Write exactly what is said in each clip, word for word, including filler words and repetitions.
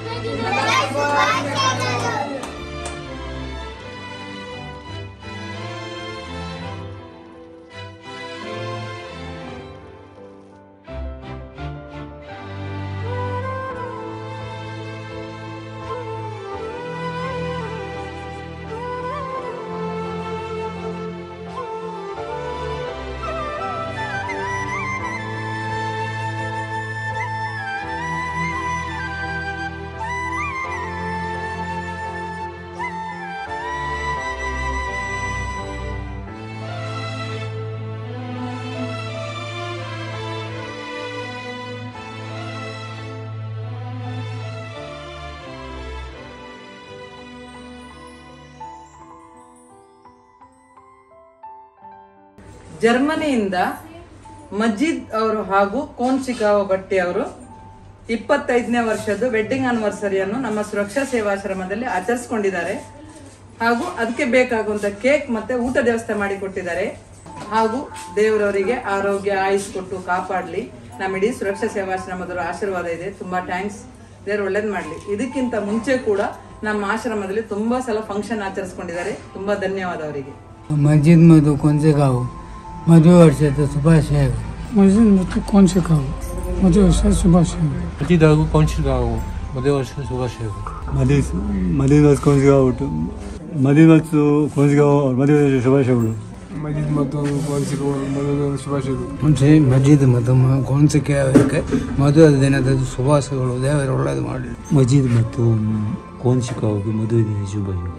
ಜರ್ಮನಿಯಿಂದ ಮಜೀದ್ ಅವರು ಹಾಗೂ ಕೋಚಿಕಾವೋ ಭಟ್ಟಿ ಅವರು ಇಪ್ಪತ್ತೈದನೇ ವರ್ಷದ ವೆಡ್ಡಿಂಗ್ ಆನಿವರ್ಸರಿಯನ್ನು ನಮ್ಮ ಸುರಕ್ಷಾ ಸೇವಾಶ್ರಮದಲ್ಲಿ ಆಚರಿಸಿಕೊಂಡಿದ್ದಾರೆ. ಹಾಗೂ ಅದಕ್ಕೆ ಬೇಕಾಗುವಂತ ಕೇಕ್ ಮತ್ತೆ ಊಟ ವ್ಯವಸ್ಥೆ ಮಾಡಿಕೊಟ್ಟಿದ್ದಾರೆ. ಹಾಗೂ ದೇವರವರಿಗೆ ಆರೋಗ್ಯ ಆಯುಷ್ ಕೊಟ್ಟು ಕಾಪಾಡಲಿ. ನಮ್ಮ ಇಡೀ ಸುರಕ್ಷಾ ಸೇವಾಶ್ರಮದವರ ಆಶೀರ್ವಾದ ಇದೆ. ತುಂಬಾ ಥ್ಯಾಂಕ್ಸ್. ದೇವರು ಒಳ್ಳೇದು ಮಾಡಲಿ. ಇದಕ್ಕಿಂತ ಮುಂಚೆ ಕೂಡ ನಮ್ಮ ಆಶ್ರಮದಲ್ಲಿ ತುಂಬಾ ಸಲ ಫಂಕ್ಷನ್ ಆಚರಿಸಿಕೊಂಡಿದ್ದಾರೆ. ತುಂಬಾ ಧನ್ಯವಾದ ಅವರಿಗೆ. ಮಜೀದ್ ಮತ್ತು ಕೋಚಿಕಾವೋ ಮದುವೆ ವರ್ಷದ ಶುಭಾಶಯಗಳು. ಮಜೀದ್ ಮತ್ತು ಕೋಚಿಕಾವೋ ಮದುವೆ ವರ್ಷದ ಶುಭಾಶಯಗಳು. ಮಜೀದ್ ಹಾಗೂ ಕೋಚಿಕಾವೋ ಮದುವೆ ವರ್ಷದ ಶುಭಾಶಯಗಳು. ಮಜೀದ್ ಮಜೀದ್ ಮತ್ತು ಕೋಚಿಕಾವೋ ಮಜೀದ್ ಮತ್ತು ಕೋಚಿಕಾವೋ ಮದುವೆ ವರ್ಷದ ಶುಭಾಶಯಗಳು. ಮಜೀದ್ ಮತ್ತು ಕೋಚಿಕಾವೋ ಮದುವೆ ಶುಭಾಶಯಗಳು. ಮುಂಚೆ ಮಜೀದ್ ಮತ್ತು ಕೋಚಿಕಾವೋಕ್ಕೆ ಮದುವೆ ದಿನದ ಶುಭಾಶಯಗಳು. ದೇವರು ಒಳ್ಳೇದು ಮಾಡಲಿ. ಮಜೀದ್ ಮತ್ತು ಕೋಚಿಕಾವೋಗೆ ಮದುವೆ ದಿನ ಶುಭಾಶಯಗಳು.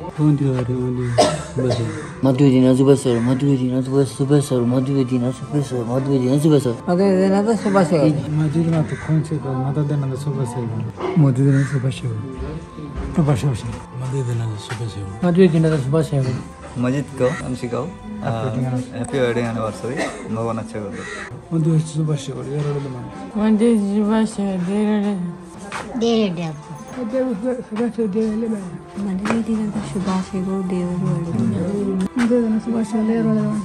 ಮದುವೆ ದಿನ ಶುಭಾಶಯಗಳು. ಮದುವೆ ದಿನ ಶುಭಾಶಯಗಳು. ಮದುವೆ ದಿನ ಶುಭಾಶಯಗಳು. ಮದುವೆ ದಿನ ಶುಭಾಶಯಗಳು. ಮದುವೆ ದಿನದ ಶುಭಾಶಯಗಳು. ಮಜೀದ್ ಮತ್ತು ಕೋಚಿಕಾವೋ ಮದುವೆ ದಿನದ ಶುಭಾಶಯಗಳು. ಮದುವೆ ದಿನದ ಶುಭಾಶಯಗಳು. ಶುಭಾಶಯಗಳು. ಮದುವೆ ದಿನದ ಶುಭಾಶಯಗಳು. ಮದುವೆ ದಿನದ ಶುಭಾಶಯಗಳು. Majid ko, Cocicavo, happy wedding anniversary. Много начало. ಮದುವೆ ಶುಭಾಶಯಗಳು. ದೇವರೊಳ್ಳೇದು ಮಾಡಿ. ಮದುವೆ ಶುಭಾಶಯಗಳು. ದೇವರೊಳ್ಳೇದು. ದೇವರೇ ಮದುವೆ ದಿನದ ಶುಭಾಶಯಗಳು. ದೇವರು ಒಳ್ಳೆಯದು. ಮದುವೆ ದಿನ ಶುಭಾಶಯಗಳು. ದೇವರು ಒಳ್ಳೆಯದು ಮಾಡಿ.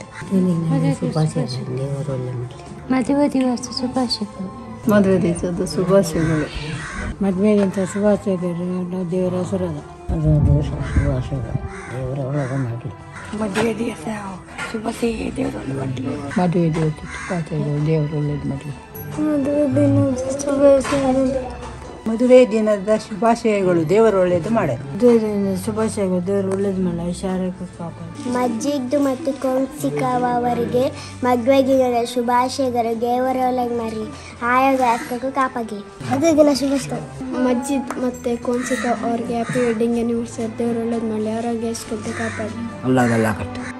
ಮದುವೆ ದಿವಸ ಶುಭಾಶಯಗಳು. ಮದುವೆ ದಿವಸದ ಶುಭಾಶಯಗಳು. ಮದುವೆ ದಿವಸ ಶುಭಾಶಯಗಳು. ದೇವರ ಹೆಸರದ ಮದುವೆ ದಿವಸ ಶುಭಾಶಯಗಳು. ದೇವರ ಒಳ್ಳೆಯದು ಮಾಡಲಿ. ಮದುವೆ ದಿವಸ ಶುಭಾಶಯ. ದೇವರು ಒಳ್ಳೆಯದು ಮಾಡಲಿ. ಮದುವೆ ದಿವಸ ಶುಭಾಶಯಗಳು. ದೇವರು ಒಳ್ಳೆಯದು ಮಾಡಲಿ. ಮದುವೆ ದಿನದ ಶುಭಾಶಯಗಳು. ದೇವರು ಒಳ್ಳೆಯದು ಮಾಡಲಿ. ಮದುವೆ ದಿನದ ಶುಭಾಶಯಗಳು. ದೇವರು ಒಳ್ಳೇದು ಮಾಡಲಿ. ಐಶ್ವರ್ಯಕ್ಕೆ ಕಾಪಾಡಿ. ಮಜೀದ್ ಮತ್ತು ಕೋಚಿಕಾವೋ ಅವರಿಗೆ ಮದುವೆ ದಿನದ ಶುಭಾಶಯಗಳು. ದೇವರು ಒಳ್ಳೇದು ಮಾಡಲಿ. ಆರೋಗ್ಯಕ್ಕೂ ಕಾಪಾಡಿ. ಮದುವೆ ದಿನ ಶುಭಾಶಯ. ಮಜೀದ್ ಮತ್ತು ಕೋಚಿಕಾವೋ ಅವರಿಗೆ ಹ್ಯಾಪಿ ವೆಡ್ಡಿಂಗ್ ಆನಿವರ್ಸರಿ. ದೇವರು ಒಳ್ಳೇದು ಮಾಡಲಿ. ಆರೋಗ್ಯ ಕೊಟ್ಟು ಕಾಪಾಡಿ. ಅಲ್ಲಾಗಲ್ಲ ಕಟ್ಟ